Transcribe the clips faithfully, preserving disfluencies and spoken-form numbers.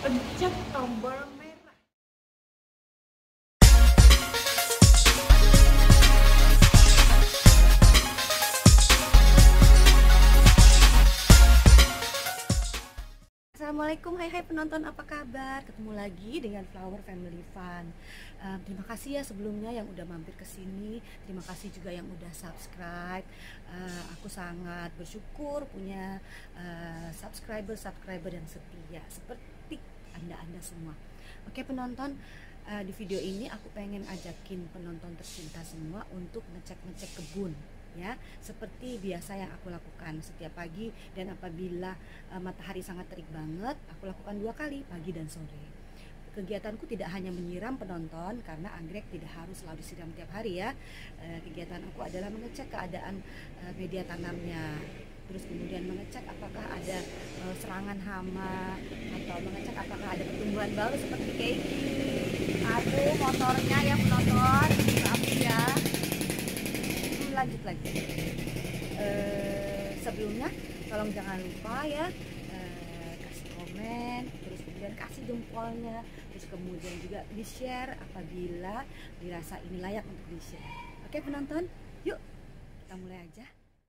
Pencet tombol merah. Assalamualaikum, hai hai penonton, apa kabar? Ketemu lagi dengan Flower Family Fun. Um, terima kasih ya sebelumnya yang udah mampir ke sini. Terima kasih juga yang udah subscribe. Uh, aku sangat bersyukur punya uh, subscriber-subscriber yang setia seperti anda-anda semua. Oke penonton, uh, di video ini aku pengen ajakin penonton tercinta semua untuk ngecek-ngecek kebun. Ya, seperti biasa yang aku lakukan setiap pagi, dan apabila uh, matahari sangat terik banget, aku lakukan dua kali, pagi dan sore. Kegiatanku tidak hanya menyiram penonton, karena anggrek tidak harus selalu disiram tiap hari ya. Uh, kegiatan aku adalah mengecek keadaan uh, media tanamnya, terus kemudian mengecek apakah ada uh, serangan hama, atau mengecek apakah ada pertumbuhan baru seperti kayak gini. Aduh, motornya ya penonton, maaf ya. Lanjut lagi. Uh, sebelumnya tolong jangan lupa ya, uh, kasih komen, terus kemudian kasih jempolnya, terus kemudian juga di share apabila dirasa ini layak untuk di share. Oke penonton, yuk kita mulai aja.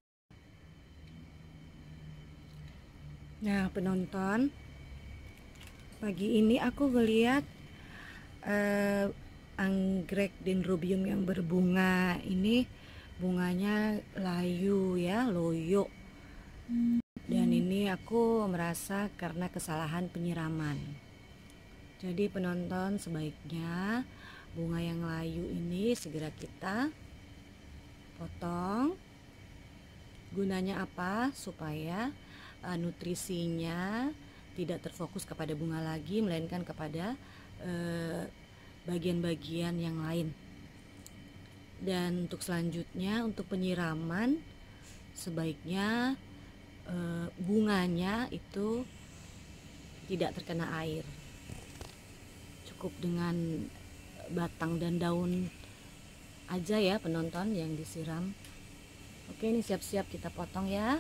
Nah penonton, pagi ini aku ngeliat uh, anggrek dendrobium yang berbunga ini, bunganya layu ya, loyo. Dan ini aku merasa karena kesalahan penyiraman. Jadi penonton, sebaiknya bunga yang layu ini segera kita potong. Gunanya apa? Supaya uh, nutrisinya tidak terfokus kepada bunga lagi, melainkan kepada uh, bagian-bagian yang lain. Dan untuk selanjutnya, untuk penyiraman, sebaiknya e, bunganya itu tidak terkena air, cukup dengan batang dan daun aja ya penonton yang disiram. Oke, ini siap-siap kita potong ya.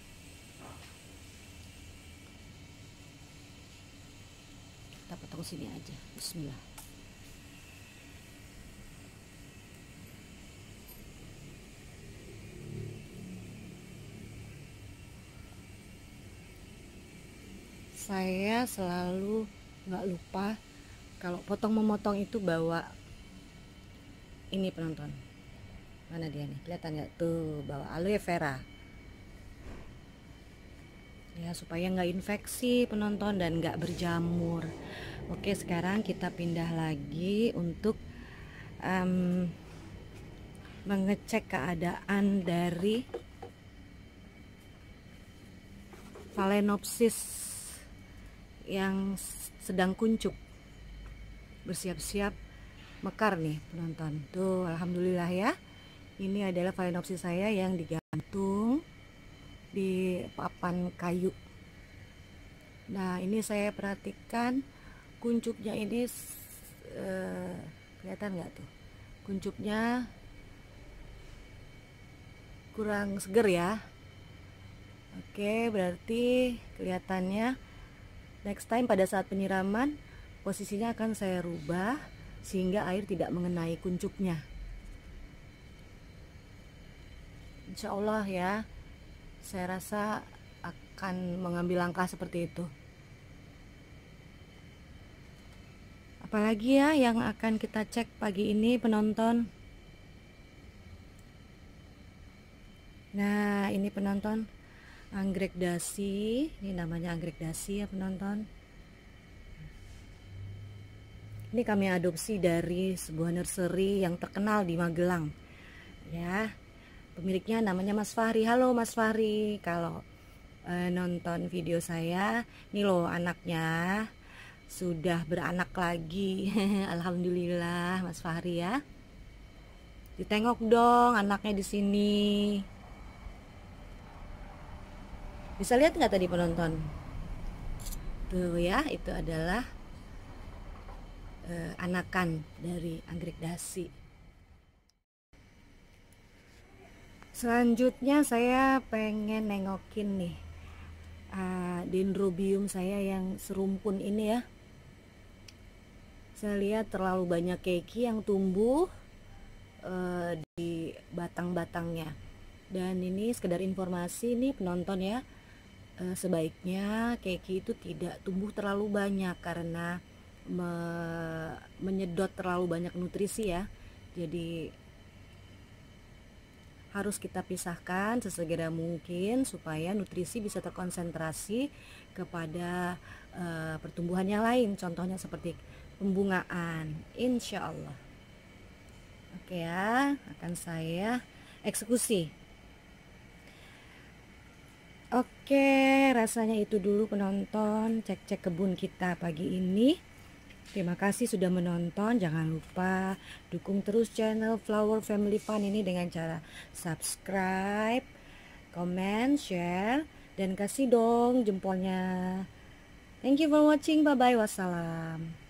Kita potong sini aja. Bismillah. Saya selalu nggak lupa kalau potong memotong itu bawa ini penonton. Mana dia nih? Kelihatan nggak tuh, bawa aloe vera. Ya supaya nggak infeksi penonton dan nggak berjamur. Oke, sekarang kita pindah lagi untuk um, mengecek keadaan dari Phalaenopsis yang sedang kuncup, bersiap-siap mekar nih penonton. Tuh alhamdulillah ya, ini adalah Phalaenopsis saya yang digantung di papan kayu. Nah ini saya perhatikan kuncupnya ini eh, kelihatan nggak tuh, kuncupnya kurang seger ya. Oke, berarti kelihatannya next time pada saat penyiraman posisinya akan saya rubah sehingga air tidak mengenai kuncupnya. Insya Allah ya, saya rasa akan mengambil langkah seperti itu. Apalagi ya yang akan kita cek pagi ini penonton. Nah ini penonton, anggrek dasi, ini namanya anggrek dasi ya penonton. Ini kami adopsi dari sebuah nursery yang terkenal di Magelang. Ya, pemiliknya namanya Mas Fahri. Halo Mas Fahri, kalau eh, nonton video saya, nih loh anaknya sudah beranak lagi. Alhamdulillah Mas Fahri ya. Ditengok dong anaknya di sini. Bisa lihat nggak tadi penonton? Tuh ya, itu adalah uh, anakan dari anggrek dasi. Selanjutnya saya pengen nengokin nih uh, dendrobium saya yang serumpun ini ya. Saya lihat terlalu banyak keiki yang tumbuh uh, di batang-batangnya. Dan ini sekedar informasi nih penonton ya, uh, sebaiknya keiki itu tidak tumbuh terlalu banyak karena me menyedot terlalu banyak nutrisi ya. Jadi harus kita pisahkan sesegera mungkin supaya nutrisi bisa terkonsentrasi kepada uh, pertumbuhan yang lain, contohnya seperti pembungaan, insya Allah. Oke ya, akan saya eksekusi. Oke, rasanya itu dulu penonton cek-cek kebun kita pagi ini. Terima kasih sudah menonton. Jangan lupa dukung terus channel Flower Family Fun ini dengan cara subscribe, comment, share, dan kasih dong jempolnya. Thank you for watching. Bye bye. Wassalam.